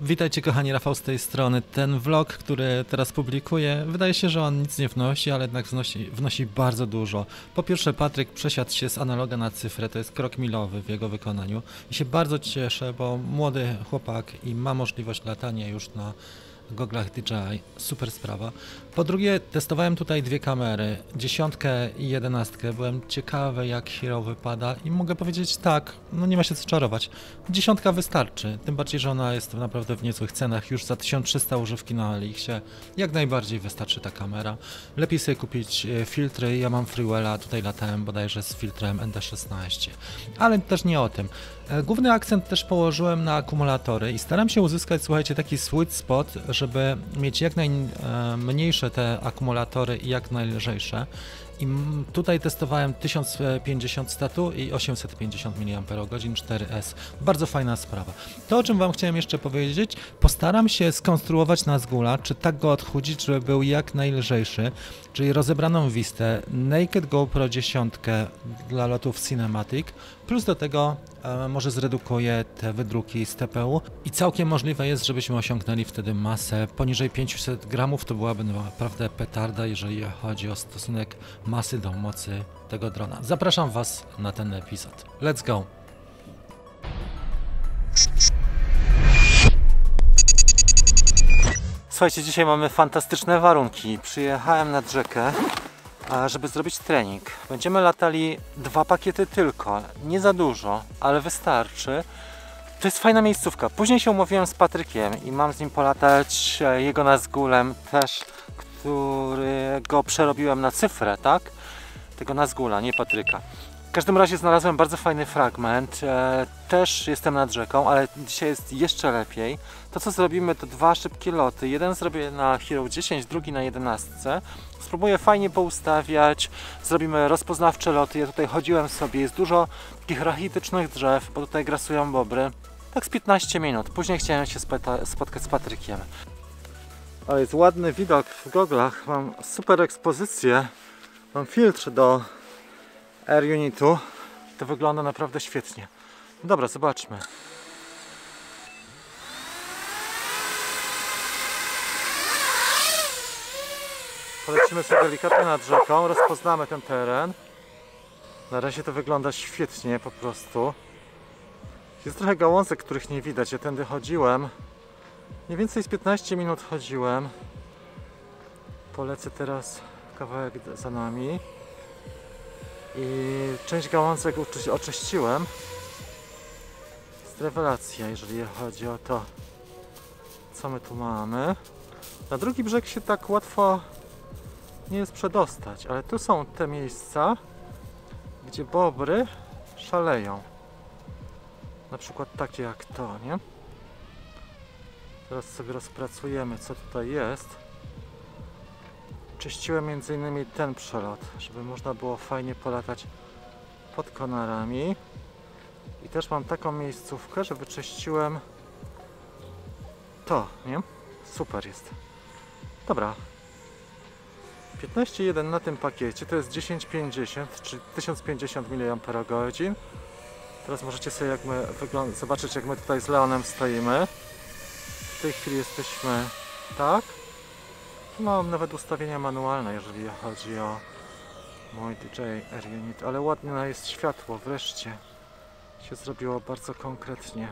Witajcie kochani, Rafał z tej strony. Ten vlog, który teraz publikuję, wydaje się, że on nic nie wnosi, ale jednak wnosi bardzo dużo. Po pierwsze, Patryk przesiadł się z analoga na cyfrę, to jest krok milowy w jego wykonaniu. I się bardzo cieszę, bo młody chłopak i ma możliwość latania już na goglach DJI, super sprawa. Po drugie, testowałem tutaj dwie kamery, 10 i 11. Byłem ciekawy, jak Hero wypada i mogę powiedzieć tak, no nie ma się co czarować. 10 wystarczy, tym bardziej, że ona jest naprawdę w niezłych cenach, już za 1300 używki na Elixie. Jak najbardziej wystarczy ta kamera. Lepiej sobie kupić filtry, ja mam Freewella, tutaj latałem bodajże z filtrem ND16. Ale też nie o tym. Główny akcent też położyłem na akumulatory i staram się uzyskać, słuchajcie, taki sweet spot, żeby mieć jak najmniejsze te akumulatory i jak najlżejsze. I tutaj testowałem 1050 statu i 850 mAh 4S. Bardzo fajna sprawa. To, o czym Wam chciałem jeszcze powiedzieć, postaram się skonstruować Nazgula, czy tak go odchudzić, żeby był jak najlżejszy, czyli rozebraną wistę, Naked GoPro 10 dla lotów Cinematic, plus do tego może zredukuję te wydruki z TPU i całkiem możliwe jest, żebyśmy osiągnęli wtedy masę poniżej 500 gramów, to byłaby naprawdę petarda, jeżeli chodzi o stosunek masy do mocy tego drona. Zapraszam Was na ten epizod. Let's go! Słuchajcie, dzisiaj mamy fantastyczne warunki. Przyjechałem nad rzekę, żeby zrobić trening. Będziemy latali 2 pakiety tylko, nie za dużo, ale wystarczy. To jest fajna miejscówka. Później się umówiłem z Patrykiem i mam z nim polatać jego Nazgulem też, którego przerobiłem na cyfrę, tak? Tego Nazgula, nie Patryka. W każdym razie znalazłem bardzo fajny fragment. Też jestem nad rzeką, ale dzisiaj jest jeszcze lepiej. To co zrobimy to 2 szybkie loty. Jeden zrobię na Hero 10, drugi na 11. Spróbuję fajnie poustawiać. Zrobimy rozpoznawcze loty. Ja tutaj chodziłem sobie. Jest dużo takich rachitycznych drzew, bo tutaj grasują bobry. Tak z 15 minut. Później chciałem się spotkać z Patrykiem. Ale jest ładny widok w goglach. Mam super ekspozycję. Mam filtr do Air Unitu. To wygląda naprawdę świetnie. Dobra, zobaczmy. Polecimy sobie delikatnie nad rzeką, rozpoznamy ten teren. Na razie to wygląda świetnie po prostu. Jest trochę gałązek, których nie widać. Ja tędy chodziłem. Mniej więcej z 15 minut chodziłem. Polecę teraz kawałek za nami. I część gałązek oczyściłem. Jest rewelacja, jeżeli chodzi o to, co my tu mamy. Na drugi brzeg się tak łatwo nie jest przedostać, ale tu są te miejsca, gdzie bobry szaleją. Na przykład takie jak to, nie? Teraz sobie rozpracujemy, co tutaj jest. Czyściłem m.in. ten przelot, żeby można było fajnie polatać pod konarami. I też mam taką miejscówkę, że wyczyściłem to, nie? Super jest. Dobra. 15.1 na tym pakiecie to jest 1050, czyli 1050 mAh. Teraz możecie sobie zobaczyć, jak my tutaj z Leonem stoimy. W tej chwili jesteśmy tak. Mam nawet ustawienia manualne, jeżeli chodzi o mój DJI Air Unit, ale ładne jest światło, wreszcie się zrobiło bardzo konkretnie.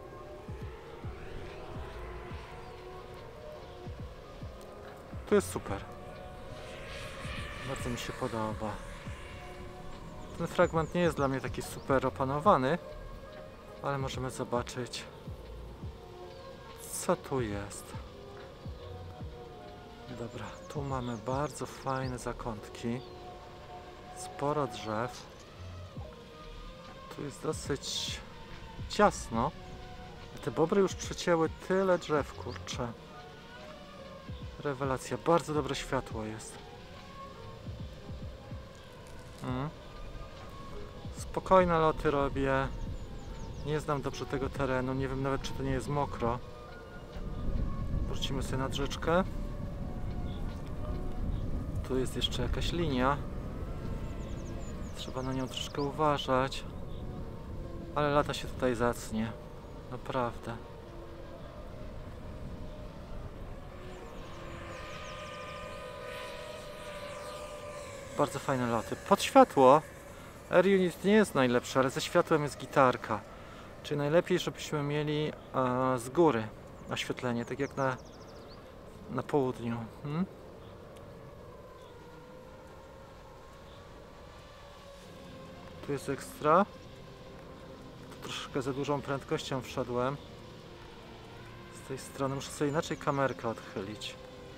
To jest super. Bardzo mi się podoba. Ten fragment nie jest dla mnie taki super opanowany, ale możemy zobaczyć, co tu jest. Dobra, tu mamy bardzo fajne zakątki, sporo drzew, tu jest dosyć ciasno, te bobry już przecięły tyle drzew, kurczę. Rewelacja, bardzo dobre światło jest. Spokojne loty robię, nie znam dobrze tego terenu, nie wiem nawet, czy to nie jest mokro. Wrócimy sobie nad rzeczkę. Tu jest jeszcze jakaś linia. Trzeba na nią troszkę uważać. Ale lata się tutaj zacnie. Naprawdę. bardzo fajne loty. Pod światło Air Unit nie jest najlepszy, ale ze światłem jest gitarka. Czyli najlepiej, żebyśmy mieli z góry oświetlenie, tak jak na południu. Tu jest ekstra. Tu troszkę za dużą prędkością wszedłem. Z tej strony muszę sobie inaczej kamerkę odchylić.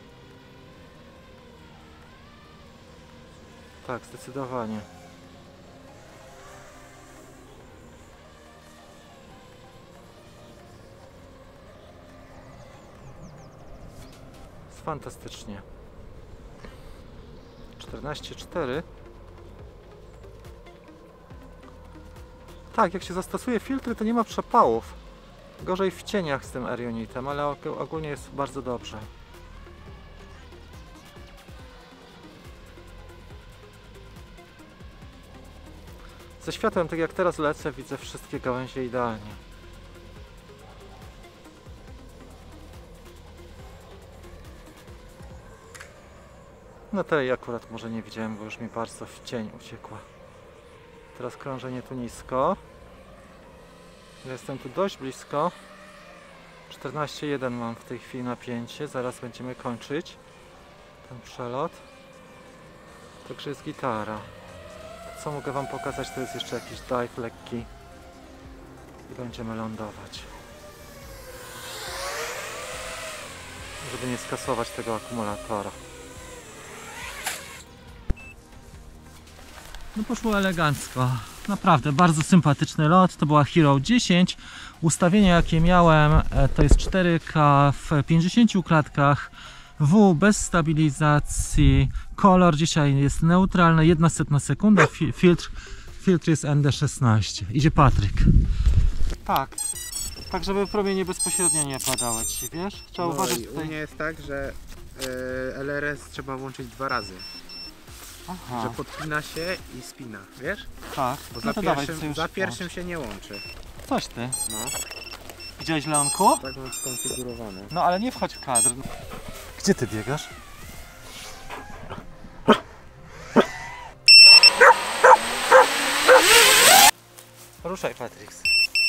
Tak, zdecydowanie. Jest fantastycznie. 14,4. Tak, jak się zastosuje filtry, to nie ma przepałów. Gorzej w cieniach z tym Air Unitem, ale ogólnie jest bardzo dobrze. Ze światłem, tak jak teraz lecę, widzę wszystkie gałęzie idealnie. No tej akurat może nie widziałem, bo już mi bardzo w cień uciekła. Teraz krążenie tu nisko. Ja jestem tu dość blisko. 14,1 mam w tej chwili napięcie. Zaraz będziemy kończyć ten przelot. Także jest gitara. Co mogę wam pokazać, to jest jeszcze jakiś dive lekki. I będziemy lądować. Żeby nie skasować tego akumulatora. No poszło elegancko. Naprawdę bardzo sympatyczny lot. To była Hero 10. Ustawienie jakie miałem to jest 4K w 50 klatkach. W bez stabilizacji. Kolor dzisiaj jest neutralny, 1/100 sekunda. Filtr jest ND16. Idzie Patryk. Tak. Tak, żeby promienie bezpośrednio nie padały ci, wiesz? Trzeba uważać tutaj. U mnie jest tak, że LRS trzeba włączyć 2 razy. Aha. Że podpina się i spina, wiesz? Tak. Bo No to dawaj, sobie już za pierwszym się nie łączy. Coś ty. No, Widziałeś, Leonku? tak mam skonfigurowane. No ale nie wchodź w kadr. Gdzie ty biegasz? Ruszaj, Patrix.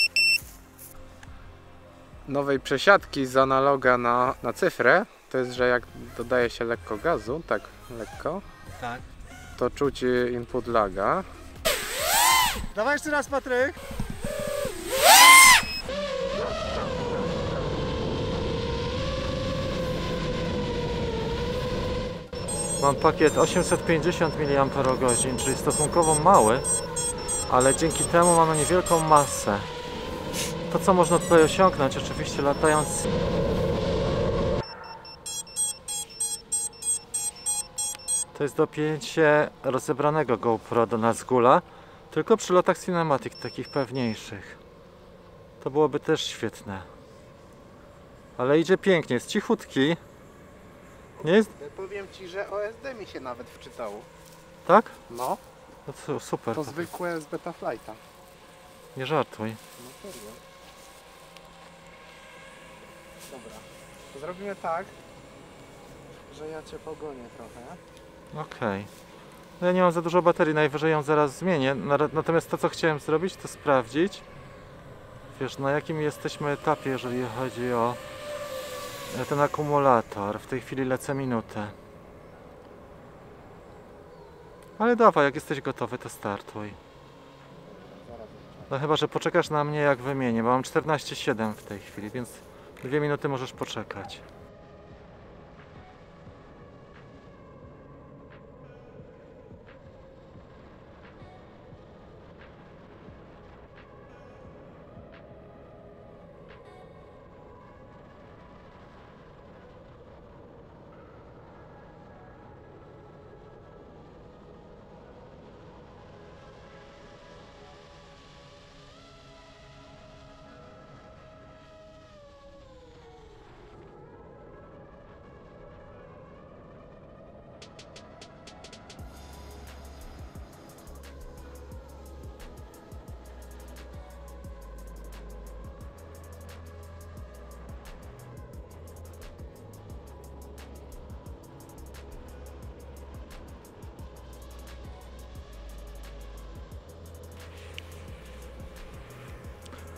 Nowej przesiadki z analoga na cyfrę to jest, że jak dodaje się lekko gazu, tak lekko, Tak. to czuć input laga. Dawaj jeszcze raz, Patryk. Mam pakiet 850 mAh, czyli stosunkowo mały, ale dzięki temu mamy niewielką masę. To, co można tutaj osiągnąć, oczywiście latając... To jest dopięcie rozebranego GoPro do Nazgula, tylko przy lotach cinematic, takich pewniejszych. To byłoby też świetne. Ale idzie pięknie, jest cichutki. Nie jest... Powiem Ci, że OSD mi się nawet wczytało. Tak? No, No to super. to zwykłe z Betaflighta. Nie żartuj. No serio. Dobra, to zrobimy tak, że ja Cię pogonię trochę. Okej. No ja nie mam za dużo baterii, najwyżej ją zaraz zmienię. Natomiast to, co chciałem zrobić, to sprawdzić, wiesz, na jakim jesteśmy etapie, jeżeli chodzi o ten akumulator. W tej chwili lecę minutę. Ale dawaj, jak jesteś gotowy, to startuj. No chyba, że poczekasz na mnie, jak wymienię, bo mam 14,7 w tej chwili, więc 2 minuty możesz poczekać.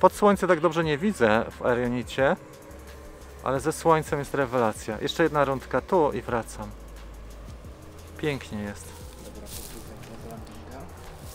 Pod słońce tak dobrze nie widzę w Arianicie, ale ze słońcem jest rewelacja. Jeszcze jedna rundka tu i wracam. Pięknie jest. Dobra, powiedzenia z landinga.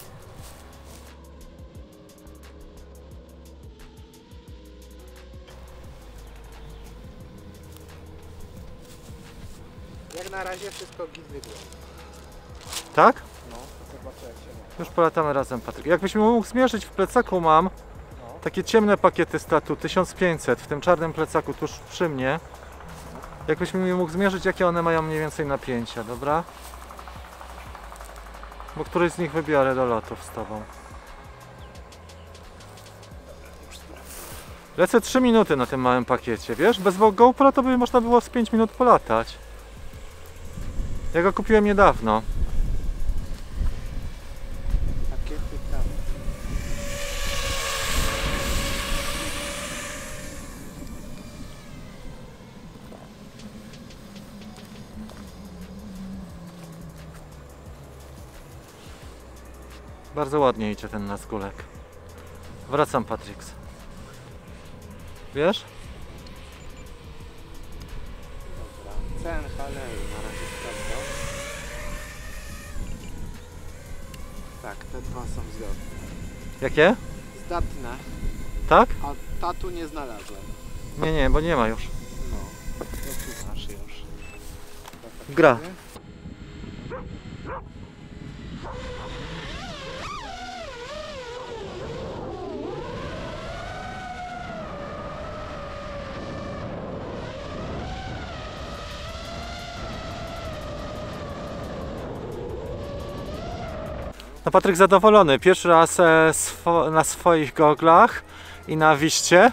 Jak na razie wszystko git wygląda. Tak? No, zobaczę jak się ma. Już polatamy razem, Patryk. Jakbyś mi mógł zmierzyć, w plecaku mam No. takie ciemne pakiety statu 1500 w tym czarnym plecaku tuż przy mnie. Jakbyś mi mógł zmierzyć, jakie one mają mniej więcej napięcia, dobra? Bo któryś z nich wybiorę do lotów z tobą. Lecę 3 minuty na tym małym pakiecie, wiesz? Bez GoPro to by można było z 5 minut polatać. Ja go kupiłem niedawno. Pakiety tam. Bardzo ładnie idzie ten nasz gulek. Wracam, Patrix. Wiesz? Dobra. Cen Halei na razie sprawdzam. Tak, te dwa są zgodne. Jakie? Zdatne, Tak? a tatu nie znalazłem. Nie, bo nie ma już. No, to tu masz już. Gra. No, Patryk zadowolony. Pierwszy raz na swoich goglach i na wiście.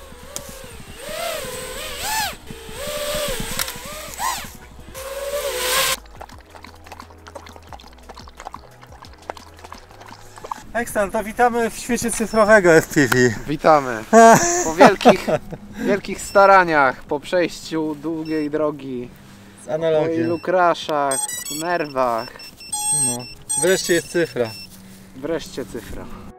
Ekstra, to witamy w świecie cyfrowego FPV. Witamy. Po wielkich staraniach, po przejściu długiej drogi, Z po analogiem. ilu crashach, nerwach, No. Wreszcie jest cyfra. wreszcie cyfra.